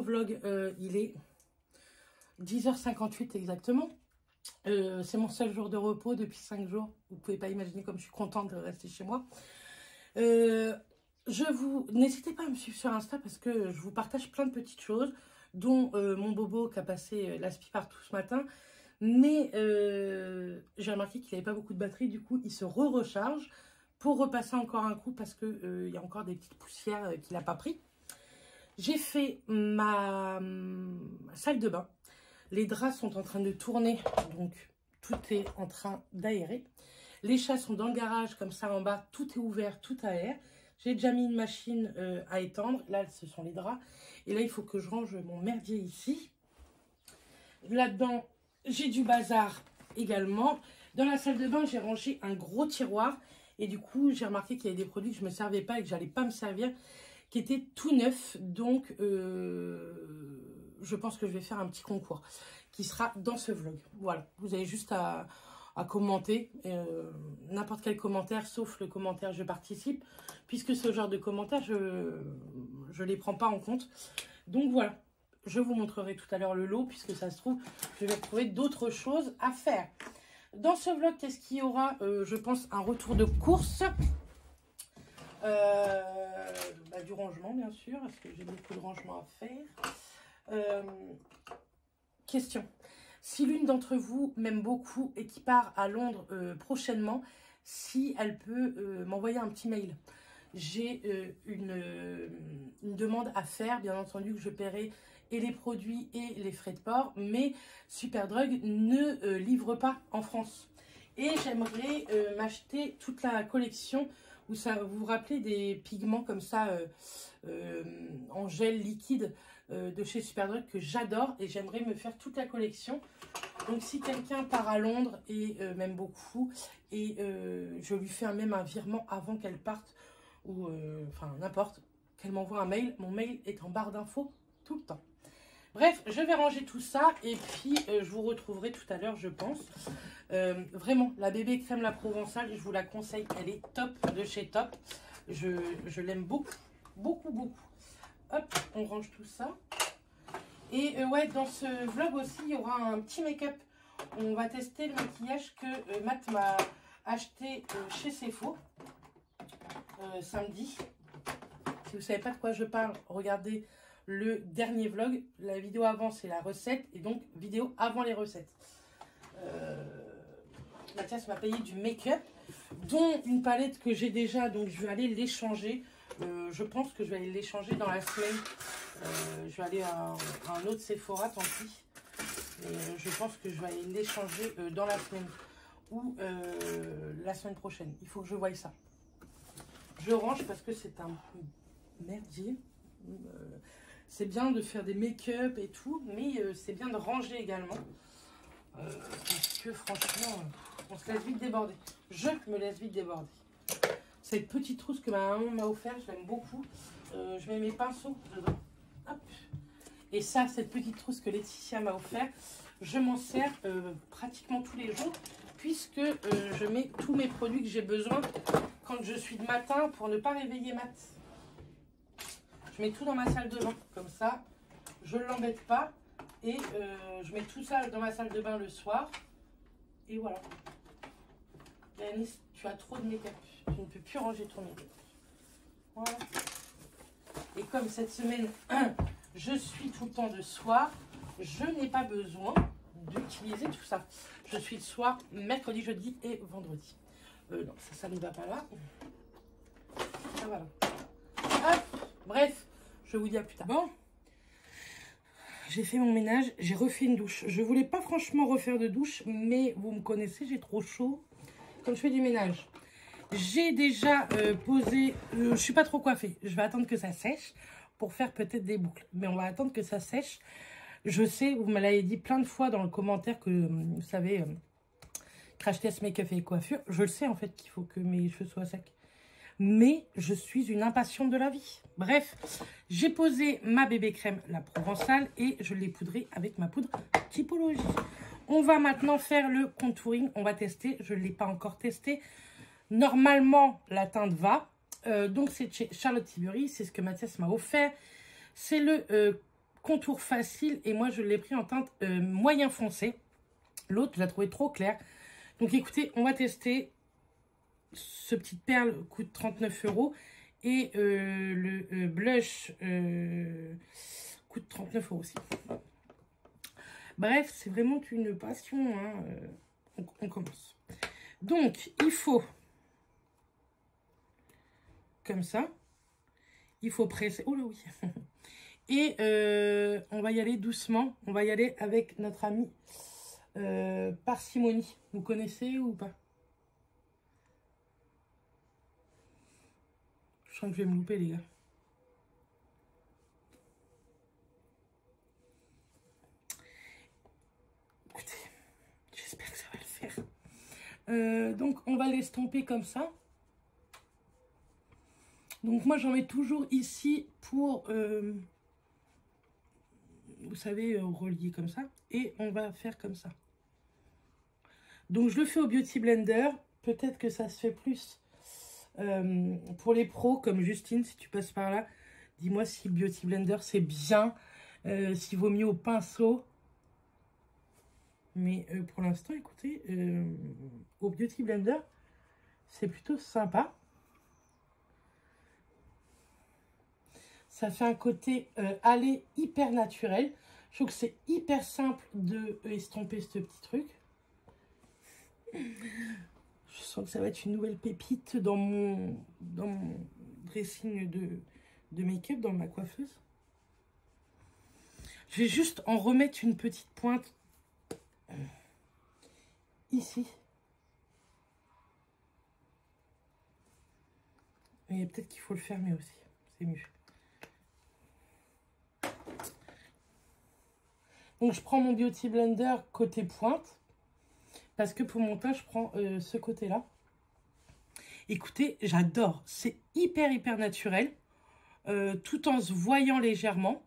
vlog, il est 10h58 exactement. C'est mon seul jour de repos depuis 5 jours. Vous pouvez pas imaginer comme je suis contente de rester chez moi. N'hésitez pas à me suivre sur Insta parce que je vous partage plein de petites choses, dont mon bobo qui a passé l'aspi partout ce matin. Mais j'ai remarqué qu'il n'avait pas beaucoup de batterie, du coup il se recharge pour repasser encore un coup parce que y a encore des petites poussières qu'il n'a pas pris. J'ai fait ma salle de bain. Les draps sont en train de tourner, donc tout est en train d'aérer. Les chats sont dans le garage, comme ça en bas, tout est ouvert, tout aère. J'ai déjà mis une machine à étendre. Là, ce sont les draps. Et là, il faut que je range mon merdier ici. Là-dedans, j'ai du bazar également. Dans la salle de bain, j'ai rangé un gros tiroir. Et du coup, j'ai remarqué qu'il y avait des produits que je ne me servais pas et que je n'allais pas me servir, qui étaient tout neufs. Donc, je pense que je vais faire un petit concours qui sera dans ce vlog. Voilà, vous avez juste à commenter, n'importe quel commentaire, sauf le commentaire je participe, puisque ce genre de commentaires, je ne les prends pas en compte. Donc voilà, je vous montrerai tout à l'heure le lot, puisque ça se trouve, je vais trouver d'autres choses à faire. Dans ce vlog, qu'est-ce qu'il y aura? Je pense un retour de course. Du rangement, bien sûr, parce que j'ai beaucoup de rangement à faire. Question. Si l'une d'entre vous m'aime beaucoup et qui part à Londres prochainement, si elle peut m'envoyer un petit mail. J'ai une demande à faire, bien entendu que je paierai et les produits et les frais de port, mais Superdrug ne livre pas en France. Et j'aimerais m'acheter toute la collection où vous vous rappelez des pigments comme ça en gel liquide de chez Superdrug que j'adore, et j'aimerais me faire toute la collection. Donc si quelqu'un part à Londres et m'aime beaucoup, et je lui fais même un virement avant qu'elle parte, ou enfin n'importe, qu'elle m'envoie un mail. Mon mail est en barre d'infos tout le temps. Bref, je vais ranger tout ça et puis je vous retrouverai tout à l'heure, je pense. Vraiment, la bébé crème la provençale, je vous la conseille, elle est top de chez top. Je l'aime beaucoup, beaucoup, beaucoup. Hop, on range tout ça. Et ouais, dans ce vlog aussi, il y aura un petit make-up. On va tester le maquillage que Matt m'a acheté chez Sephora samedi. Si vous ne savez pas de quoi je parle, regardez le dernier vlog. La vidéo avant, c'est la recette. Et donc, vidéo avant les recettes. Mathias m'a payé du make-up, dont une palette que j'ai déjà. Donc, je vais aller l'échanger. Je pense que je vais aller l'échanger dans la semaine. Je vais aller à un autre Sephora, tant pis. Mais je pense que je vais aller l'échanger dans la semaine ou la semaine prochaine. Il faut que je voie ça. Je range parce que c'est un merdier. C'est bien de faire des make-up et tout, mais c'est bien de ranger également. Parce que franchement, on se laisse vite déborder. Je me laisse vite déborder. Cette petite trousse que ma maman m'a offert, je l'aime beaucoup. Je mets mes pinceaux dedans. Hop. Et ça, cette petite trousse que Laetitia m'a offert, je m'en sers pratiquement tous les jours, puisque je mets tous mes produits que j'ai besoin quand je suis de matin pour ne pas réveiller Matt. Je mets tout dans ma salle de bain, comme ça, je ne l'embête pas. Et je mets tout ça dans ma salle de bain le soir. Et voilà. Yanis, tu as trop de make-up. Tu ne peux plus ranger ton make-up. Voilà. Et comme cette semaine, je suis tout le temps de soir, je n'ai pas besoin d'utiliser tout ça. Je suis le soir, mercredi, jeudi et vendredi. Non, ça ne va pas là. Ah, voilà. Hop. Bref, je vous dis à plus tard. Bon, j'ai fait mon ménage, j'ai refait une douche. Je voulais pas franchement refaire de douche, mais vous me connaissez, j'ai trop chaud quand je fais du ménage. J'ai déjà posé, je suis pas trop coiffée. Je vais attendre que ça sèche pour faire peut-être des boucles. Mais on va attendre que ça sèche. Je sais, vous me l'avez dit plein de fois dans le commentaire que, vous savez, Crash Test Make-up et coiffure. Je le sais en fait qu'il faut que mes cheveux soient secs. Mais je suis une impatiente de la vie. Bref, j'ai posé ma bébé crème, la provençale, et je l'ai poudrée avec ma poudre Typologie. On va maintenant faire le contouring. On va tester. Je ne l'ai pas encore testé. Normalement, la teinte va. Donc, c'est chez Charlotte Tilbury. C'est ce que Mathias m'a offert. C'est le contour facile et moi je l'ai pris en teinte moyen foncé. L'autre, je la trouvais trop claire. Donc écoutez, on va tester. Ce petit perle coûte 39 € et le blush coûte 39 € aussi. Bref, c'est vraiment une passion. Hein. On commence. Donc, il faut, comme ça, il faut presser. Oh là oui. Et on va y aller doucement. On va y aller avec notre ami Parcimonie. Vous connaissez ou pas? Je sens que je vais me louper, les gars. Écoutez, j'espère que ça va le faire. Donc, on va l'estomper comme ça. Donc, moi, j'en mets toujours ici pour, vous savez, relier comme ça. Et on va faire comme ça. Donc, je le fais au Beauty Blender. Peut-être que ça se fait plus pour les pros, comme Justine, si tu passes par là. Dis-moi si Beauty Blender, c'est bien. S'il vaut mieux au pinceau. Mais pour l'instant, écoutez, au Beauty Blender, c'est plutôt sympa. Ça fait un côté allé hyper naturel. Je trouve que c'est hyper simple de estomper ce petit truc. Je sens que ça va être une nouvelle pépite dans mon dressing de make-up, dans ma coiffeuse. Je vais juste en remettre une petite pointe ici. Et peut-être qu'il faut le fermer aussi. C'est mieux. Donc je prends mon Beauty Blender côté pointe. Parce que pour mon teint, je prends ce côté-là. Écoutez, j'adore. C'est hyper naturel. Tout en se voyant légèrement.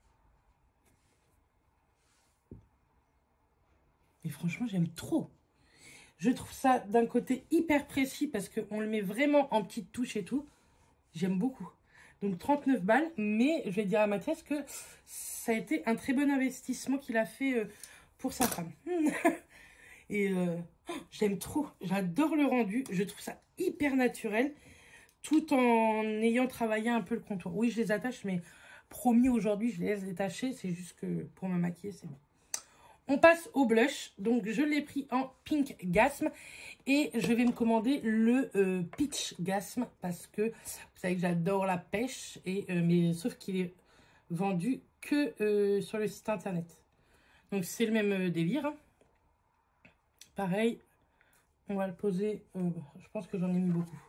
Et franchement, j'aime trop. Je trouve ça d'un côté hyper précis parce qu'on le met vraiment en petites touches et tout. J'aime beaucoup. Donc 39 balles. Mais je vais dire à Mathias que ça a été un très bon investissement qu'il a fait pour sa femme. Et j'aime trop. J'adore le rendu. Je trouve ça hyper naturel. Tout en ayant travaillé un peu le contour. Oui, je les attache, mais promis, aujourd'hui, je les laisse détacher. C'est juste que pour me maquiller, c'est bon. On passe au blush. Donc, je l'ai pris en Pink Gasm. Et je vais me commander le Peach Gasm. Parce que vous savez que j'adore la pêche. Mais sauf qu'il est vendu que sur le site internet. Donc, c'est le même délire. Hein. Pareil, on va le poser. Je pense que j'en ai mis beaucoup.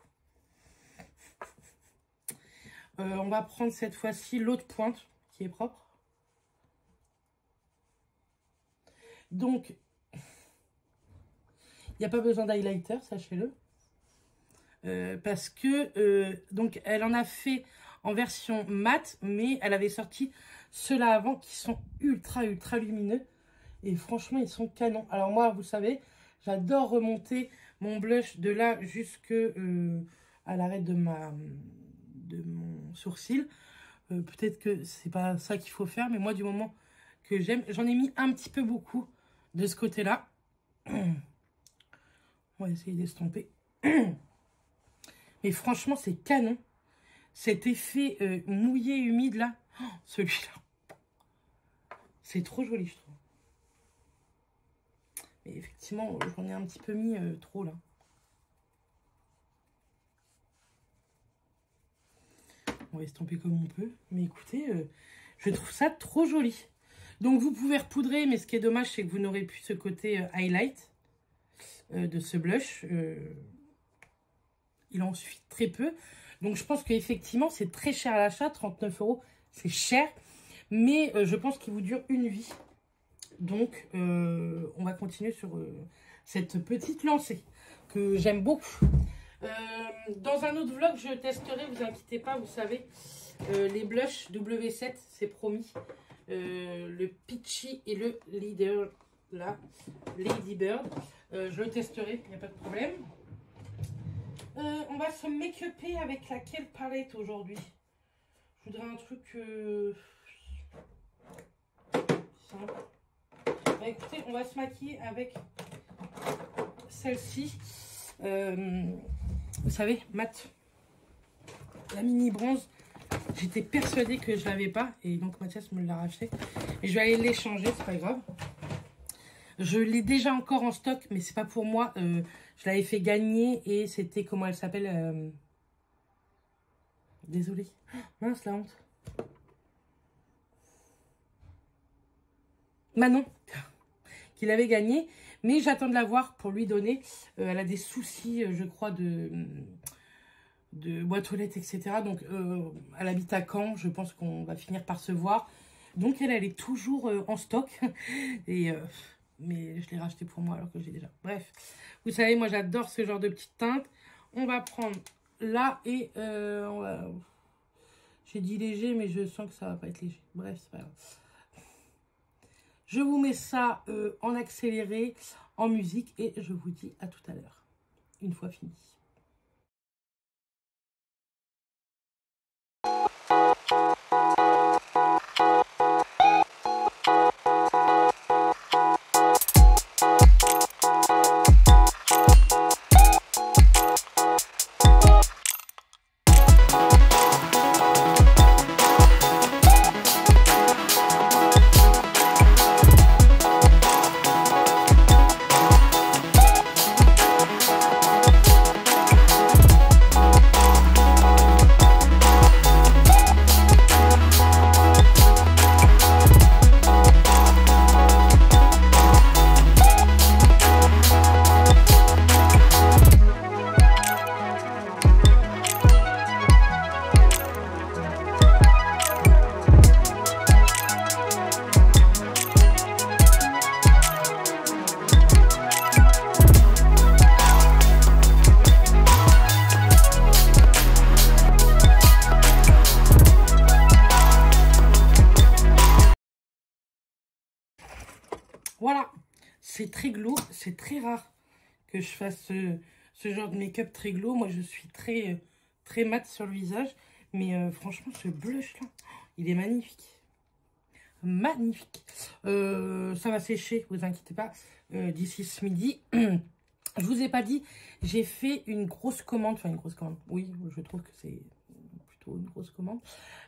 On va prendre cette fois-ci l'autre pointe qui est propre. Donc, il n'y a pas besoin d'highlighter, sachez-le. Parce que, donc, elle en a fait en version mat, mais elle avait sorti ceux-là avant qui sont ultra lumineux. Et franchement, ils sont canons. Alors moi, vous savez, j'adore remonter mon blush de là jusque à l'arrêt de mon sourcil. Peut-être que c'est pas ça qu'il faut faire, mais moi, du moment que j'aime, j'en ai mis un petit peu beaucoup de ce côté-là. On va essayer d'estomper. Mais franchement, c'est canon. Cet effet mouillé, humide, là, celui-là, c'est trop joli, je trouve. Mais effectivement, j'en ai un petit peu mis trop, là. On va estomper comme on peut. Mais écoutez, je trouve ça trop joli. Donc, vous pouvez repoudrer, mais ce qui est dommage, c'est que vous n'aurez plus ce côté highlight de ce blush. Il en suffit très peu. Donc, je pense qu'effectivement, c'est très cher à l'achat. 39 €, c'est cher. Mais je pense qu'il vous dure une vie. Donc, on va continuer sur cette petite lancée que j'aime beaucoup. Dans un autre vlog, je testerai, vous inquiétez pas, vous savez, les blushs W7, c'est promis. Le Peachy et le Leader, là, Lady Bird. Je le testerai, il n'y a pas de problème. On va se make-upper avec laquelle palette aujourd'hui? Je voudrais un truc... simple. Bah, écoutez, on va se maquiller avec celle-ci. Vous savez, mat, la mini bronze. J'étais persuadée que je l'avais pas. Et donc Mathias me l'a racheté. Et je vais aller l'échanger, c'est pas grave. Je l'ai déjà encore en stock, mais c'est pas pour moi. Je l'avais fait gagner et c'était, comment elle s'appelle Désolée. Mince, la honte. Manon, qui l'avait gagné. Mais j'attends de la voir pour lui donner. Elle a des soucis, je crois, de boîte aux lettres, etc. Donc, elle habite à Caen. Je pense qu'on va finir par se voir. Donc, elle est toujours en stock. Et... mais je l'ai racheté pour moi alors que j'ai déjà. Bref, vous savez, moi j'adore ce genre de petites teintes. On va prendre là et j'ai dit léger, mais je sens que ça va pas être léger. Bref, c'est pas grave. Je vous mets ça en accéléré, en musique, et je vous dis à tout à l'heure, une fois fini. Voilà, c'est très glow, c'est très rare que je fasse ce genre de make-up très glow. Moi, je suis très mat sur le visage, mais franchement, ce blush-là, il est magnifique. Magnifique. Ça va sécher, vous inquiétez pas, d'ici ce midi. Je vous ai pas dit, j'ai fait une grosse commande, enfin une grosse commande, oui, je trouve que c'est plutôt une grosse commande.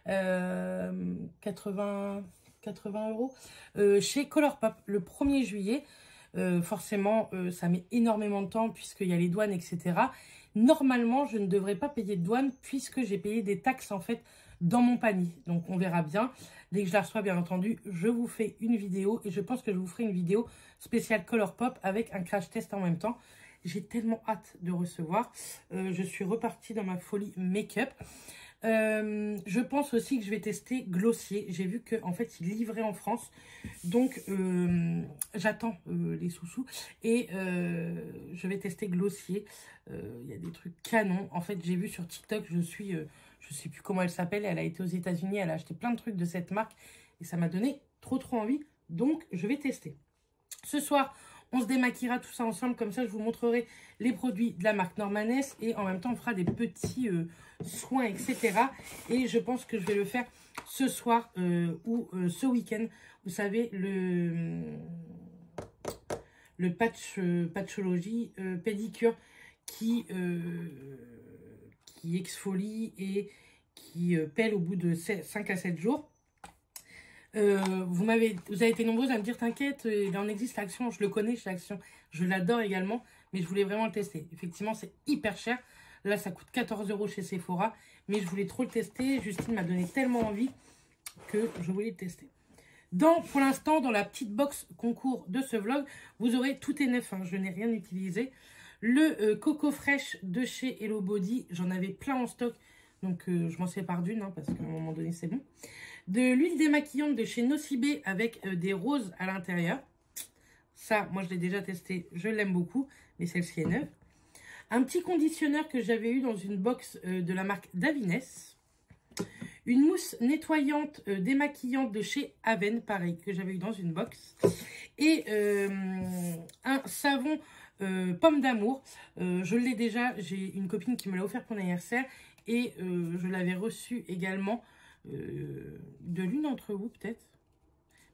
80 € chez Colourpop le 1er juillet. Forcément, ça met énormément de temps puisqu'il y a les douanes, etc. Normalement, je ne devrais pas payer de douane puisque j'ai payé des taxes en fait dans mon panier. Donc, on verra bien. Dès que je la reçois, bien entendu, je vous fais une vidéo et je pense que je vous ferai une vidéo spéciale Colourpop avec un crash test en même temps. J'ai tellement hâte de recevoir. Je suis repartie dans ma folie make-up. Je pense aussi que je vais tester Glossier. J'ai vu qu'en fait, il livrait en France. Donc, j'attends les sous-sous. Et je vais tester Glossier. Il y a des trucs canons. En fait, j'ai vu sur TikTok, je sais plus comment elle s'appelle. Elle a été aux États-Unis. Elle a acheté plein de trucs de cette marque. Et ça m'a donné trop envie. Donc, je vais tester. Ce soir, on se démaquillera tout ça ensemble. Comme ça, je vous montrerai les produits de la marque Normanès. Et en même temps, on fera des petits soins, etc. Et je pense que je vais le faire ce soir ou ce week-end. Vous savez, le patchologie pédicure qui exfolie et qui pèle au bout de 5 à 7 jours. Vous avez été nombreuses à me dire t'inquiète, il en existe l'action, je le connais chez Action, je l'adore également, mais je voulais vraiment le tester. Effectivement, c'est hyper cher. Là, ça coûte 14 € chez Sephora, mais je voulais trop le tester. Justine m'a donné tellement envie que je voulais le tester. Pour l'instant, dans la petite box concours de ce vlog, vous aurez tout est neuf, hein, je n'ai rien utilisé. Le Coco Fresh de chez Hello Body, j'en avais plein en stock, donc je m'en sépare d'une, hein, parce qu'à un moment donné, c'est bon. De l'huile démaquillante de chez Nocibé avec des roses à l'intérieur. Ça, moi, je l'ai déjà testé, je l'aime beaucoup, mais celle-ci est neuve. Un petit conditionneur que j'avais eu dans une box de la marque Davines. Une mousse nettoyante démaquillante de chez Aven, pareil, que j'avais eu dans une box. Et un savon pomme d'amour. Je l'ai déjà, j'ai une copine qui me l'a offert pour mon anniversaire. Et je l'avais reçu également de l'une d'entre vous, peut-être.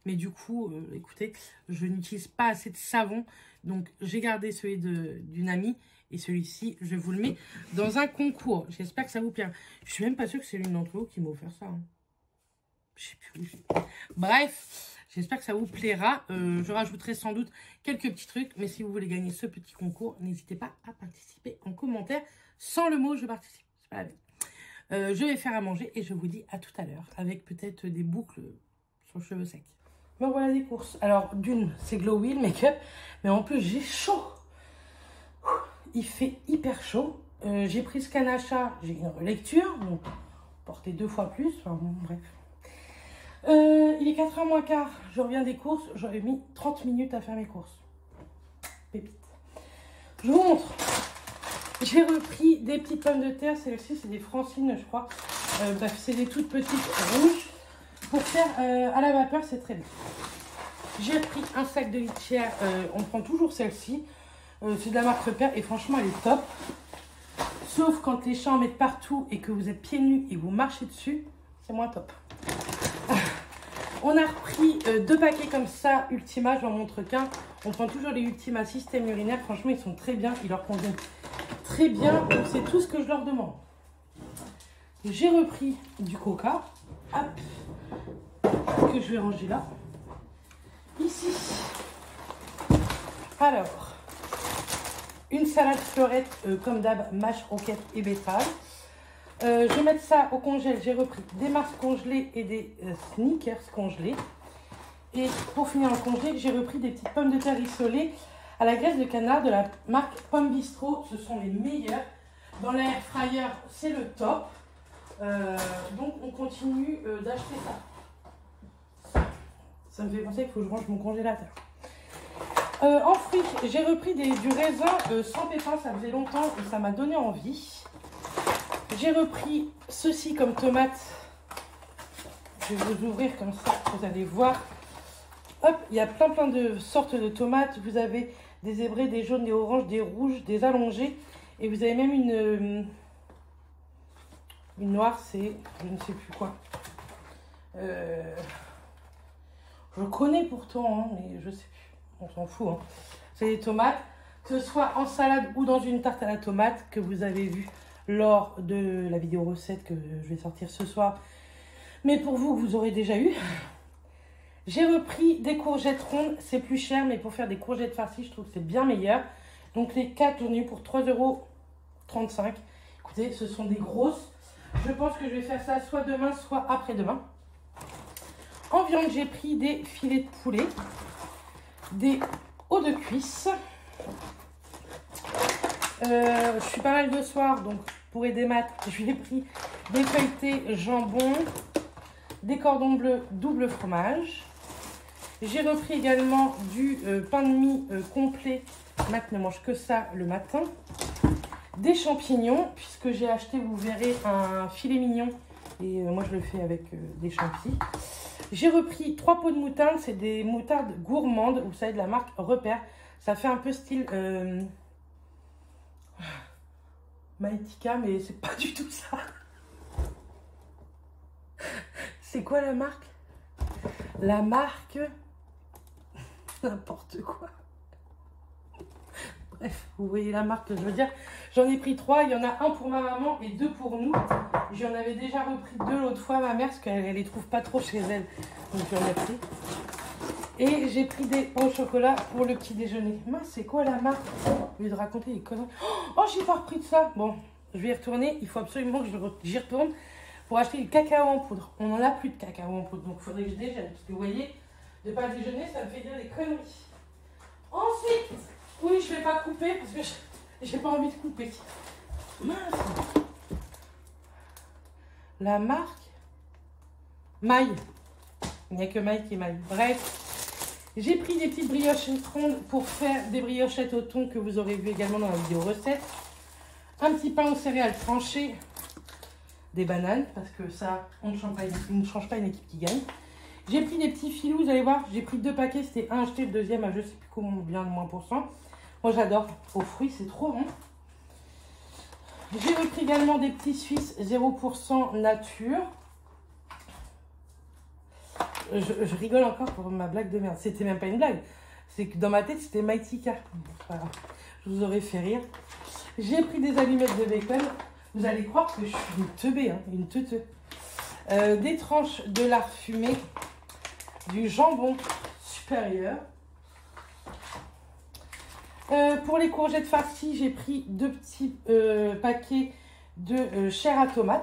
Mais du coup, écoutez, je n'utilise pas assez de savon. Donc, j'ai gardé celui d'une amie. Et celui-ci, je vous le mets dans un concours. J'espère que ça vous plaira. Je suis même pas sûre que c'est l'une d'entre vous qui m'a offert ça. Hein. Je sais plus où j'ai. Bref, j'espère que ça vous plaira. Je rajouterai sans doute quelques petits trucs. Mais si vous voulez gagner ce petit concours, n'hésitez pas à participer en commentaire. Sans le mot, je participe. C'est pas la peine. Je vais faire à manger et je vous dis à tout à l'heure. Avec peut-être des boucles sur le cheveu sec. Me voilà des courses. Alors, d'une, c'est Glow Wheel Make-up. Mais en plus, j'ai chaud. Il fait hyper chaud. J'ai pris ce canachat, j'ai une relecture, donc porter 2 fois plus. Enfin, bon, bref. Il est 4h moins quart. Je reviens des courses. J'aurais mis 30 minutes à faire mes courses. Pépite. Je vous montre. J'ai repris des petites pommes de terre. Celles-ci, c'est des Francine, je crois. Bref, c'est des toutes petites rouges. Pour faire à la vapeur, c'est très bien. J'ai pris un sac de litière. On prend toujours celle-ci. C'est de la marque Repère et franchement elle est top. Sauf quand les chats en mettent partout et que vous êtes pieds nus et vous marchez dessus, c'est moins top. On a repris 2 paquets comme ça, Ultima, je n'en montre qu'un. On prend toujours les Ultima système urinaire, franchement ils sont très bien, ils leur conviennent très bien. Donc c'est tout ce que je leur demande. J'ai repris du coca, hop, que je vais ranger là. Ici. Alors. Une salade fleurette, comme d'hab, mâche, roquette et betterave. Je vais mettre ça au congèle. J'ai repris des Mars congelés et des Snickers congelés. Et pour finir en congèle, j'ai repris des petites pommes de terre rissolées à la graisse de canard de la marque Pomme Bistro. Ce sont les meilleurs. Dans l'air fryer, c'est le top. Donc, on continue d'acheter ça. Ça me fait penser qu'il faut que je range mon congélateur. En fruits, j'ai repris du raisin sans pépins, ça faisait longtemps et ça m'a donné envie. J'ai repris ceci comme tomate. Je vais vous ouvrir comme ça, vous allez voir. Hop, il y a plein de sortes de tomates. Vous avez des zébrés, des jaunes, des oranges, des rouges, des allongés. Et vous avez même une noire, c'est je ne sais plus quoi. Je connais pourtant, hein, mais je sais plus. On s'en fout, hein. C'est des tomates, que ce soit en salade ou dans une tarte à la tomate que vous avez vu lors de la vidéo recette que je vais sortir ce soir. Mais pour vous, vous aurez déjà eu. J'ai repris des courgettes rondes, c'est plus cher, mais pour faire des courgettes farcies, je trouve que c'est bien meilleur. Donc les 4, j'en ai eu pour 3,35 €. Écoutez, ce sont des grosses. Je pense que je vais faire ça soit demain, soit après-demain. En viande, j'ai pris des filets de poulet. Des hauts de cuisse. Je suis pas mal de soir, donc pour aider maths, je lui ai pris des feuilletés jambon, des cordons bleus double fromage. J'ai repris également du pain de mie complet. Math ne mange que ça le matin. Des champignons, puisque j'ai acheté, vous verrez, un filet mignon. Et moi, je le fais avec des champignons. J'ai repris 3 pots de moutarde, c'est des moutardes gourmandes, vous savez, de la marque Repère. Ça fait un peu style Maïtika, mais c'est pas du tout ça. C'est quoi la marque? La marque... N'importe quoi. Bref, vous voyez la marque que je veux dire. J'en ai pris 3, il y en a un pour ma maman et 2 pour nous. J'en avais déjà repris 2 l'autre fois, ma mère, parce qu'elle les trouve pas trop chez elle. Donc j'en ai pris. Et j'ai pris des pains au chocolat pour le petit déjeuner. Mince, c'est quoi la marque? Au lieu de raconter des conneries. Oh, j'ai pas repris de ça. Bon, je vais y retourner. Il faut absolument que j'y retourne pour acheter du cacao en poudre. On n'en a plus de cacao en poudre, donc il faudrait que je déjeune. Parce que vous voyez, de pas déjeuner, ça me fait dire des conneries. Ensuite, oui, je vais pas couper parce que j'ai pas envie de couper. Mince. La marque Maille. Il n'y a que Maille qui est Maille. Bref, j'ai pris des petites briochettes rondes pour faire des briochettes au thon que vous aurez vu également dans la vidéo recette. Un petit pain aux céréales tranché. Des bananes, parce que ça, on ne change pas une équipe qui gagne. J'ai pris des petits filous, vous allez voir, j'ai pris 2 paquets, c'était un acheté, le deuxième à je sais plus combien de moins %. Moi j'adore, aux fruits, c'est trop bon. J'ai repris également des petits Suisses 0% nature. Je rigole encore pour ma blague de merde. C'était même pas une blague. C'est que dans ma tête, c'était Maïtika. Voilà. Je vous aurais fait rire. J'ai pris des allumettes de bacon. Vous allez croire que je suis une teubée, hein, une teuteux. Des tranches de lard fumé. Du jambon supérieur. Pour les courgettes farcies, j'ai pris 2 petits paquets de chair à tomate.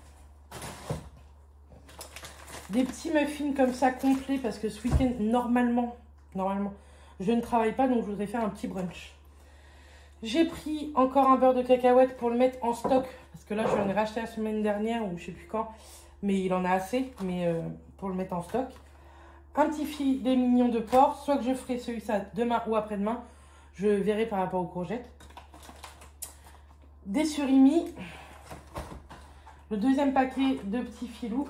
Des petits muffins comme ça complets parce que ce week-end, normalement, je ne travaille pas, donc je voudrais faire un petit brunch. J'ai pris encore un beurre de cacahuète pour le mettre en stock. Parce que là, je viens de racheter la semaine dernière ou je sais plus quand. Mais il en a assez, mais pour le mettre en stock. Un petit filet mignon de porc. Soit que je ferai celui-là demain ou après-demain. Je verrai par rapport aux courgettes. Des surimi. Le deuxième paquet de petits filous.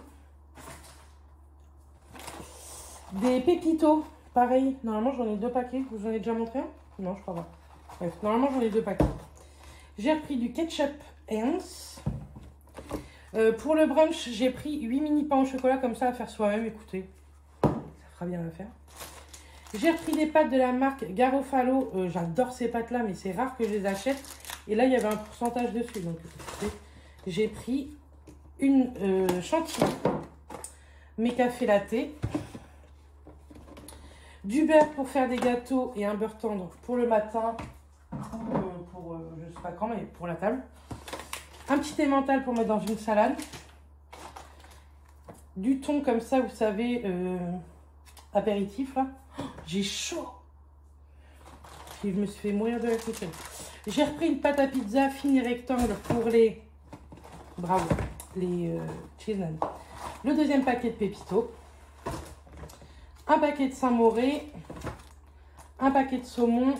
Des pépitos. Pareil, normalement j'en ai 2 paquets. Vous en ai déjà montré un? Non, je crois pas. Bref, normalement j'en ai 2 paquets. J'ai repris du ketchup Heinz. Pour le brunch, j'ai pris 8 mini pains au chocolat comme ça à faire soi-même. Écoutez, ça fera bien l'affaire. J'ai repris des pâtes de la marque Garofalo. J'adore ces pâtes-là, mais c'est rare que je les achète. Et là, il y avait un pourcentage dessus. Donc, j'ai pris une chantilly, mes cafés latte, du beurre pour faire des gâteaux et un beurre tendre pour le matin, pour je sais pas quand, mais pour la table. Un petit emmental pour mettre dans une salade. Du thon comme ça, vous savez, apéritif là. Oh, j'ai chaud. Et je me suis fait mourir de la côté. J'ai repris une pâte à pizza fine et rectangle pour les... Bravo. Les cheese naan. Le deuxième paquet de pépitos. Un paquet de Saint-Mauré. Un paquet de saumon.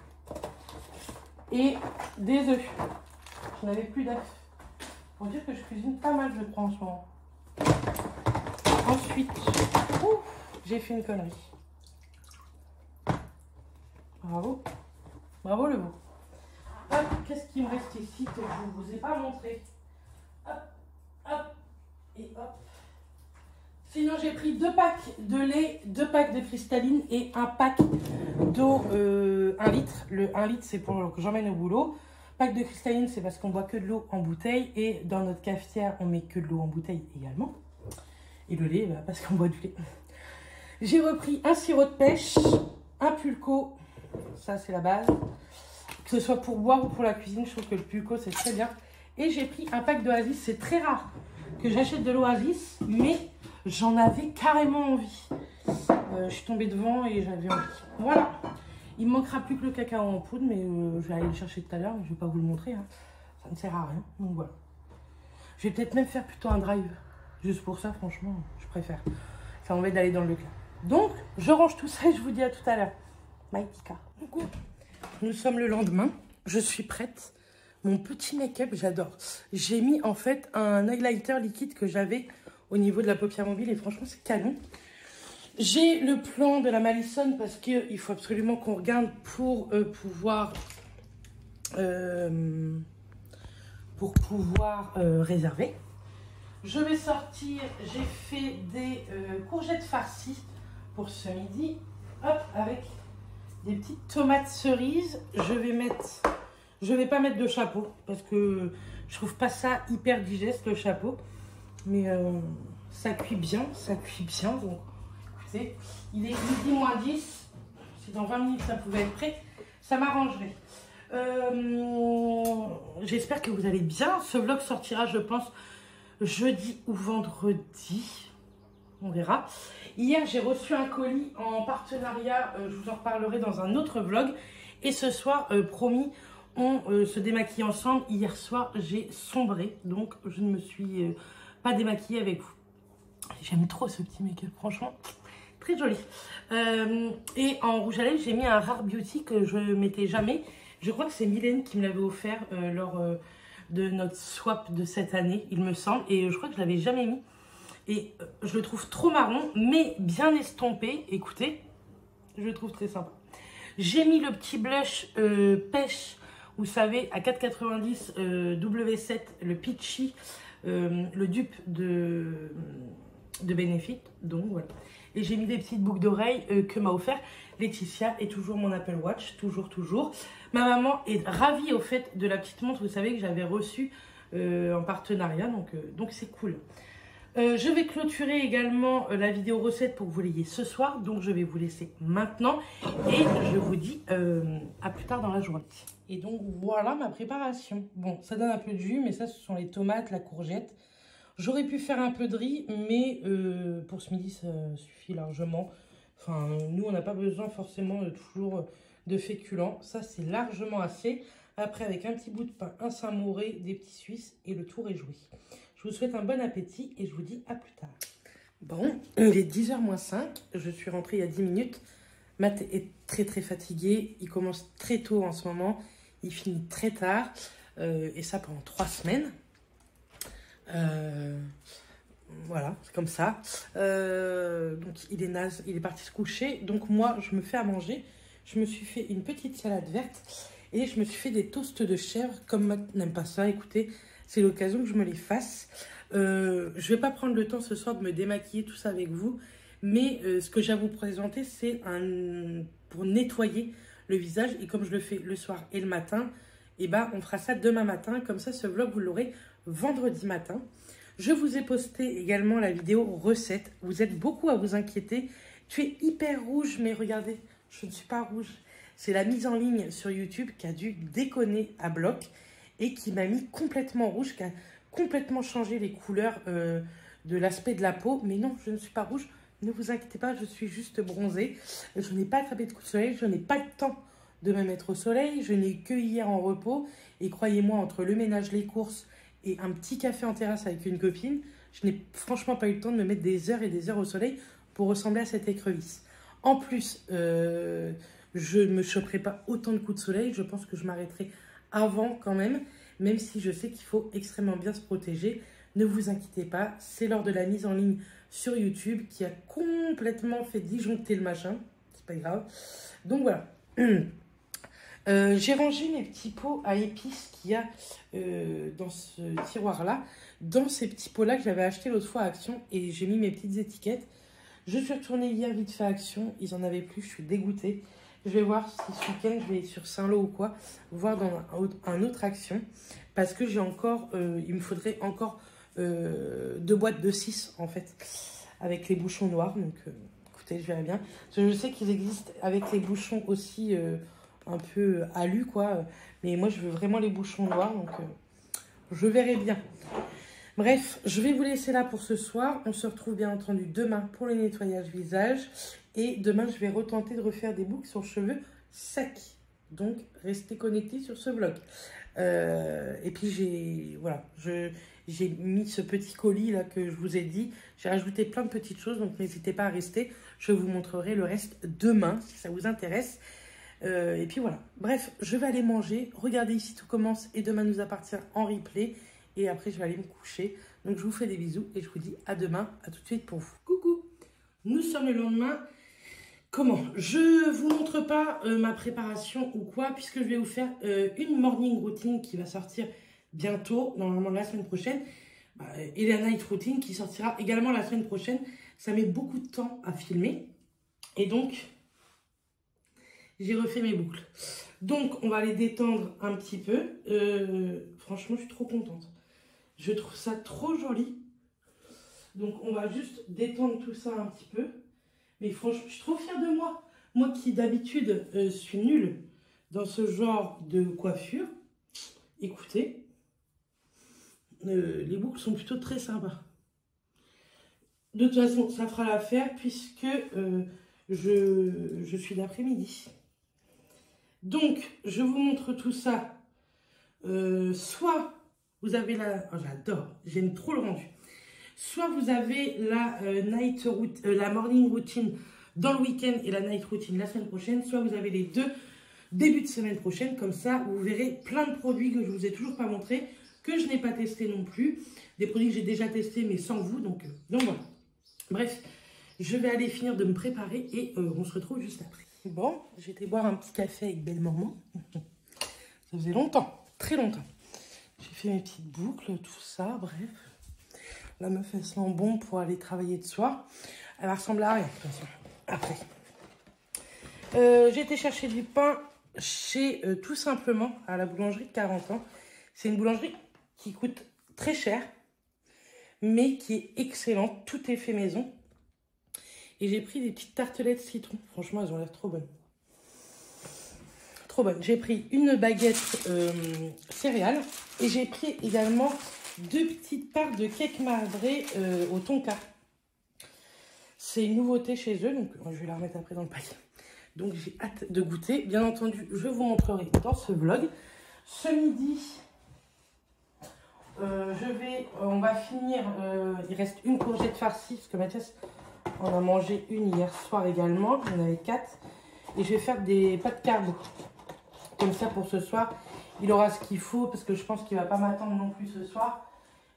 Et des œufs. Je n'avais plus d'œufs. Pour dire que je cuisine pas mal, je crois, en ce moment. Ensuite, j'ai fait une connerie. Bravo. Bravo le veau. Hop, qu'est-ce qu'il me reste ici que je ne vous ai pas montré? Hop, hop, et hop. Sinon, j'ai pris 2 packs de lait, 2 packs de cristalline et un pack d'eau 1 litre. Le 1 litre, c'est pour que j'emmène au boulot. Pack de cristalline, c'est parce qu'on boit que de l'eau en bouteille. Et dans notre cafetière, on met que de l'eau en bouteille également. Et le lait, bah, parce qu'on boit du lait. J'ai repris un sirop de pêche, un pulco. Ça, c'est la base. Que ce soit pour boire ou pour la cuisine, je trouve que le pulco, c'est très bien. Et j'ai pris un pack d'Oasis. C'est très rare que j'achète de l'Oasis, mais j'en avais carrément envie. Je suis tombée devant et j'avais envie. Voilà. Il ne manquera plus que le cacao en poudre, mais je vais aller le chercher tout à l'heure. Je ne vais pas vous le montrer. Hein. Ça ne sert à rien. Donc voilà. Je vais peut-être même faire plutôt un drive. Juste pour ça, franchement, je préfère. Ça m'embête d'aller dans le Leclerc. Donc, je range tout ça et je vous dis à tout à l'heure. Maïtika. Nous sommes le lendemain. Je suis prête. Mon petit make-up, j'adore. J'ai mis en fait un highlighter liquide que j'avais au niveau de la paupière mobile et franchement, c'est canon. J'ai le plan de la Malison parce qu'il faut absolument qu'on regarde pour pouvoir réserver. Je vais sortir, j'ai fait des courgettes farcies pour ce midi. Hop, avec des petites tomates cerises. Je vais pas mettre de chapeau parce que je trouve pas ça hyper digeste le chapeau. Mais ça cuit bien, donc écoutez, il est midi moins 10. Si dans 20 minutes ça pouvait être prêt, ça m'arrangerait. J'espère que vous allez bien. Ce vlog sortira, je pense, jeudi ou vendredi. On verra. Hier, j'ai reçu un colis en partenariat. Je vous en reparlerai dans un autre vlog. Et ce soir, promis, on se démaquille ensemble. Hier soir, j'ai sombré. Donc, je ne me suis pas démaquillée avec vous. J'aime trop ce petit make-up, franchement. Très joli. Et en rouge à lèvres, j'ai mis un Rare Beauty que je ne mettais jamais. Je crois que c'est Mylène qui me l'avait offert lors de notre swap de cette année, il me semble. Et je crois que je ne l'avais jamais mis. Et je le trouve trop marron, mais bien estompé. Écoutez, je le trouve très sympa. J'ai mis le petit blush pêche, vous savez, à 4,90 W7, le Peachy, le dupe de Benefit. Donc voilà. Et j'ai mis des petites boucles d'oreilles que m'a offert Laetitia et toujours mon Apple Watch, toujours. Ma maman est ravie au fait de la petite montre, vous savez, que j'avais reçue en partenariat, donc c'est cool. Je vais clôturer également la vidéo recette pour que vous l'ayez ce soir. Donc, je vais vous laisser maintenant. Et je vous dis à plus tard dans la journée. Et donc, voilà ma préparation. Bon, ça donne un peu de jus, mais ça, ce sont les tomates, la courgette. J'aurais pu faire un peu de riz, mais pour ce midi, ça suffit largement. Enfin, nous, on n'a pas besoin forcément toujours de féculents. Ça, c'est largement assez. Après, avec un petit bout de pain, un samouré, des petits suisses et le tour est joué. Je vous souhaite un bon appétit et je vous dis à plus tard. Bon, il est 10h moins 5. Je suis rentrée il y a 10 minutes. Matt est très fatigué. Il commence très tôt en ce moment. Il finit très tard. Et ça pendant 3 semaines. Voilà, c'est comme ça. Donc il est naze. Il est parti se coucher. Donc moi, je me fais à manger. Je me suis fait une petite salade verte. Et je me suis fait des toasts de chèvre. Comme Matt n'aime pas ça, écoutez... C'est l'occasion que je me les fasse. Je ne vais pas prendre le temps ce soir de me démaquiller tout ça avec vous. Mais ce que j'ai à vous présenter, c'est pour nettoyer le visage. Et comme je le fais le soir et le matin, et ben, on fera ça demain matin. Comme ça, ce vlog, vous l'aurez vendredi matin. Je vous ai posté également la vidéo recette. Vous êtes beaucoup à vous inquiéter. Tu es hyper rouge, mais regardez, je ne suis pas rouge. C'est la mise en ligne sur YouTube qui a dû déconner à bloc. Et qui m'a mis complètement rouge, qui a complètement changé les couleurs de l'aspect de la peau. Mais non, je ne suis pas rouge, ne vous inquiétez pas, je suis juste bronzée. Je n'ai pas attrapé de coup de soleil, je n'ai pas le temps de me mettre au soleil. Je n'ai que hier en repos. Et croyez-moi, entre le ménage, les courses et un petit café en terrasse avec une copine, je n'ai franchement pas eu le temps de me mettre des heures et des heures au soleil pour ressembler à cette écrevisse. En plus, je ne me choperai pas autant de coups de soleil. Je pense que je m'arrêterai avant quand même si je sais qu'il faut extrêmement bien se protéger. Ne vous inquiétez pas, c'est lors de la mise en ligne sur YouTube qui a complètement fait disjoncter le machin, c'est pas grave. Donc voilà, j'ai rangé mes petits pots à épices qu'il y a dans ce tiroir-là, dans ces petits pots-là que j'avais acheté l'autre fois à Action et j'ai mis mes petites étiquettes. Je suis retournée hier vite fait à Action, ils en avaient plus, je suis dégoûtée. Je vais voir si ce week-end, je vais sur Saint-Lô ou quoi, voir dans un autre Action. Parce que j'ai encore, il me faudrait encore 2 boîtes de 6 en fait, avec les bouchons noirs. Donc écoutez, je verrai bien. Je sais qu'ils existent avec les bouchons aussi un peu alu quoi. Mais moi, je veux vraiment les bouchons noirs, donc je verrai bien. Bref, je vais vous laisser là pour ce soir. On se retrouve bien entendu demain pour le nettoyage visage. Et demain, je vais retenter de refaire des boucles sur cheveux secs. Donc, restez connectés sur ce vlog. Et puis, j'ai mis ce petit colis là que je vous ai dit. J'ai rajouté plein de petites choses, donc n'hésitez pas à rester. Je vous montrerai le reste demain, si ça vous intéresse. Et puis voilà. Bref, je vais aller manger. Regardez ici, tout commence. Et demain nous appartient en replay. Et après, je vais aller me coucher. Donc, je vous fais des bisous et je vous dis à demain. À tout de suite pour vous. Coucou. Nous sommes le lendemain. Comment? Je vous montre pas ma préparation ou quoi, puisque je vais vous faire une morning routine qui va sortir bientôt, normalement la semaine prochaine. Et la night routine qui sortira également la semaine prochaine. Ça met beaucoup de temps à filmer. Et donc, j'ai refait mes boucles. Donc, on va les détendre un petit peu. Franchement, je suis trop contente. Je trouve ça trop joli. Donc, on va juste détendre tout ça un petit peu. Mais franchement, je suis trop fière de moi. Moi qui d'habitude suis nulle dans ce genre de coiffure. Écoutez, les boucles sont plutôt très sympas. De toute façon, ça fera l'affaire puisque je suis d'après-midi. Donc, je vous montre tout ça. Soit vous avez la... Oh, j'adore, j'aime trop le rendu. Soit vous avez la morning routine dans le week-end et la night routine la semaine prochaine. Soit vous avez les deux début de semaine prochaine. Comme ça, vous verrez plein de produits que je ne vous ai toujours pas montrés, que je n'ai pas testé non plus. Des produits que j'ai déjà testés mais sans vous. Donc voilà. Bref, je vais aller finir de me préparer et on se retrouve juste après. Bon, j'ai été boire un petit café avec Belle Maman. Ça faisait longtemps, très longtemps. J'ai fait mes petites boucles, tout ça, bref. La meuf, elle sent bon pour aller travailler de soir. Elle va ressembler à rien, de toute façon, après. J'ai été chercher du pain chez Tout Simplement, à la boulangerie de 40 ans. C'est une boulangerie qui coûte très cher, mais qui est excellente. Tout est fait maison. Et j'ai pris des petites tartelettes citron. Franchement, elles ont l'air trop bonnes. Trop bonnes. J'ai pris une baguette céréales. Et j'ai pris également 2 petites parts de cake marbré au tonka. C'est une nouveauté chez eux. Donc, je vais la remettre après dans le paquet. Donc, j'ai hâte de goûter. Bien entendu, je vous montrerai dans ce vlog. Ce midi, on va finir. Il reste une courgette farcie parce que Mathias en a mangé une hier soir également. Il y en avait 4. Et je vais faire des pâtes carbo. Comme ça pour ce soir. Il aura ce qu'il faut parce que je pense qu'il ne va pas m'attendre non plus ce soir.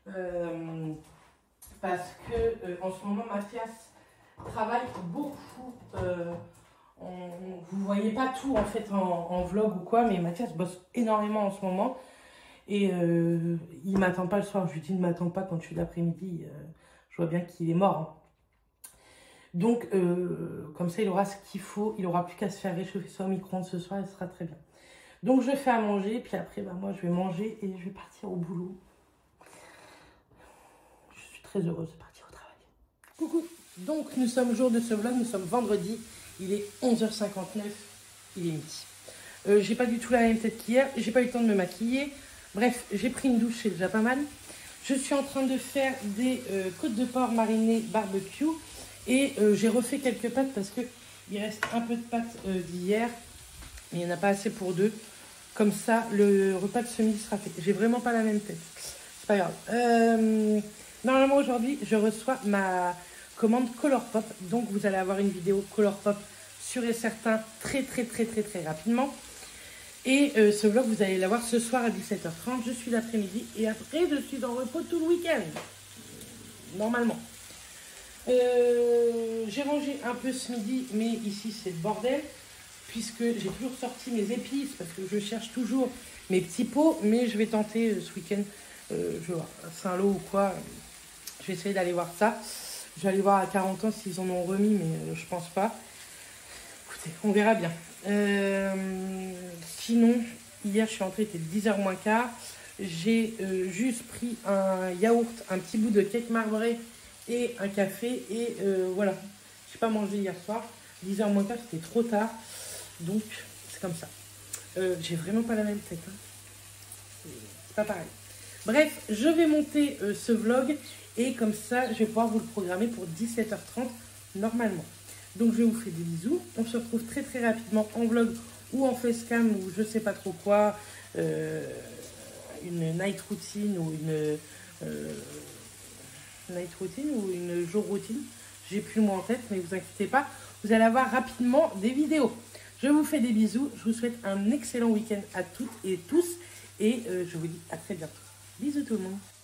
Parce que en ce moment, Mathias travaille beaucoup. Vous ne voyez pas tout en fait en vlog ou quoi. Mais Mathias bosse énormément en ce moment. Et il ne m'attend pas le soir. Je lui dis ne m'attends pas quand je suis l'après-midi. Je vois bien qu'il est mort. Hein. Donc, comme ça, il aura ce qu'il faut. Il n'aura plus qu'à se faire réchauffer ça au micro-ondes ce soir. Et ce sera très bien. Donc, je fais à manger. Puis après, bah, moi, je vais manger et je vais partir au boulot. Je suis très heureuse de partir au travail. Coucou. Donc, nous sommes jour de ce vlog. Nous sommes vendredi. Il est 11h59. Il est midi. J'ai pas du tout la même tête qu'hier. J'ai pas eu le temps de me maquiller. Bref, j'ai pris une douche, c'est déjà pas mal. Je suis en train de faire des côtes de porc marinées barbecue. Et j'ai refait quelques pâtes parce qu'il reste un peu de pâtes d'hier. Mais il n'y en a pas assez pour 2. Comme ça, le repas de ce midi sera fait. J'ai vraiment pas la même tête. C'est pas grave. Normalement, aujourd'hui, je reçois ma commande Colourpop. Donc, vous allez avoir une vidéo Colourpop sûr et certain très rapidement. Et ce vlog, vous allez l'avoir ce soir à 17h30. Je suis l'après-midi et après, je suis en repos tout le week-end. Normalement. J'ai rangé un peu ce midi, mais ici, c'est le bordel. Puisque j'ai toujours sorti mes épices, parce que je cherche toujours mes petits pots. Mais je vais tenter ce week-end, je vais voir, à Saint-Lô ou quoi. Je vais essayer d'aller voir ça. Je vais aller voir à 40 ans s'ils en ont remis, mais je pense pas. Écoutez, on verra bien. Sinon, hier je suis entrée, il était 10h moins quart. J'ai juste pris un yaourt, un petit bout de cake marbré et un café. Et voilà, je n'ai pas mangé hier soir. 10h moins quart, c'était trop tard. Donc, c'est comme ça. J'ai vraiment pas la même tête. Hein. C'est pas pareil. Bref, je vais monter ce vlog. Et comme ça, je vais pouvoir vous le programmer pour 17h30 normalement. Donc, je vous fais des bisous. On se retrouve très rapidement en vlog ou en facecam ou je sais pas trop quoi. Une night routine ou une jour routine. J'ai plus le mot en tête, mais vous inquiétez pas. Vous allez avoir rapidement des vidéos. Je vous fais des bisous. Je vous souhaite un excellent week-end à toutes et tous. Et je vous dis à très bientôt. Bisous tout le monde.